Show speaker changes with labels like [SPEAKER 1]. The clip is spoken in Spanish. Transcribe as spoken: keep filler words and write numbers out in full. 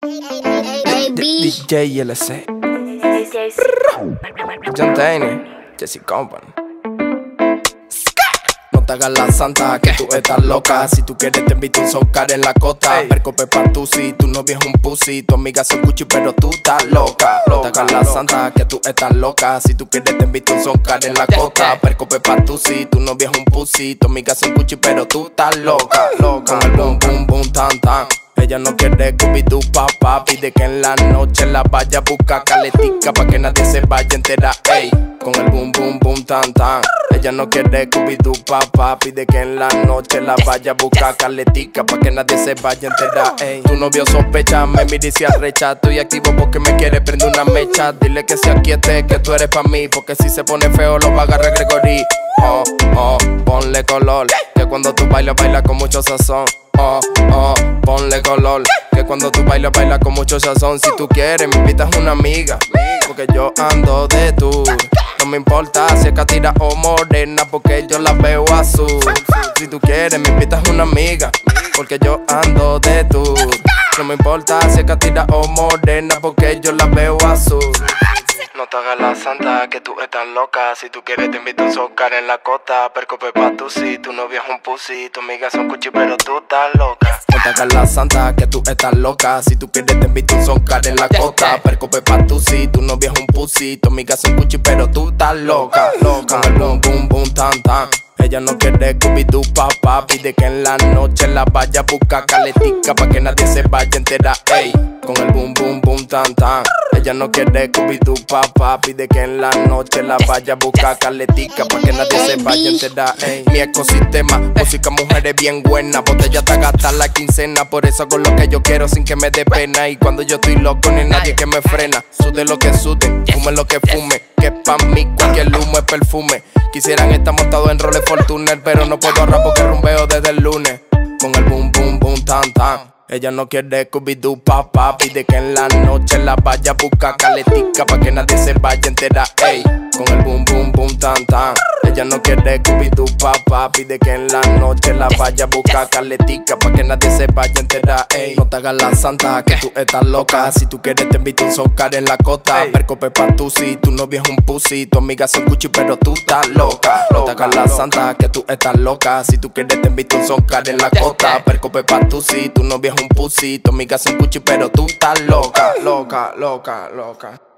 [SPEAKER 1] D J L C, John Tane, Jesse Company. No te hagas la santa, que tú estás loca. Si tú quieres te invito a un socar en la costa. Percope pa' tu si, tu novia es un pussy. Tu amiga son Gucci pero tú estás loca. No te hagas la santa, que tú estás loca. Si tú quieres te invito a un socar en la costa. Percope pa' tu si, tu novia es un pussy. Tu amiga son Gucci pero tú estás loca. Con el boom boom boom tan tan. Ella no quiere Scooby-Doo, papá. Pide que en la noche la vaya a buscar caletica pa' que nadie se vaya entera, ey. Con el boom, boom, boom, tan, tan. Ella no quiere Scooby-Doo, papá. Pide que en la noche la vaya a buscar caletica pa' que nadie se vaya entera, ey. Tu novio sospecha, me mira y se arrecha. Estoy activo porque me quiere prender una mecha. Dile que se aquiete, que tú eres pa' mí. Porque si se pone feo lo va a agarrar Gregory. Oh, oh, ponle color. Que cuando tú bailas, bailas con mucho sazón. Oh, oh, ponle color. Que cuando tú bailas, bailas con mucho sazón. Si tú quieres, me invitas una amiga. Porque yo ando de tour. No me importa si es catira o morena, porque yo la veo azul. Si tú quieres, me invitas una amiga. Porque yo ando de tour. No me importa si es catira o morena, porque yo la veo azul. No te hagas la santa, que tú estás loca. Si tú quieres te invito a un socar en la costa. Percope pa' tu si, tu novia es un pussy. Tu amiga son Gucci pero tú estás loca. No te hagas la santa, que tú estás loca. Si tú quieres te invito a un socar en la costa. Percope pa' tu si, tu novia es un pussy. Tu amiga son Gucci pero tú estás loca. Con el boom boom boom tan tan. Ella no quiere Scooby-Doo, papá. Pide que en la noche la vaya a buscar caletica pa' que nadie se vaya entera, ey. Con el boom boom boom tan tan. Ella no quiere Scooby-Doo, papá. Pide que en la noche la vaya a buscar caletica pa' que nadie se vaya entera, ey. Mi ecosistema, música, mujeres bien buenas. Botella hasta gastar la quincena. Por eso hago lo que yo quiero sin que me dé pena. Y cuando yo estoy loco no hay nadie que me frena. Sude lo que sude, fume lo que fume. Que pa' mí cualquier humo es perfume. Quisieran estar montados en roles Fortuner, pero no puedo ahorrar porque rumbeo desde el lunes. Con el boom boom boom tan tan. Ella no quiere Scooby-Doo, papá. Pide que en la noche la vaya a buscar caletica pa' que nadie se vaya entera, ey. Con el boom boom boom tan tan. Ella no quiere Scooby-Doo, papá. Pide que en la noche la vaya a buscar caletica pa' que nadie se vaya entera, ey. No te hagas la santa, que tú estás loca. Si tú quieres te invito a un socar en la costa. Percope pa' tu si, tu novia es un pussy. Tu amiga son Gucci pero tú estás loca. No te hagas la santa, que tú estás loca. Si tú quieres te invito a un socar en la costa. Percope pa' tu si, tu novia es un pussy. Tu amiga son Gucci pero tú estás loca. Loca, loca, loca.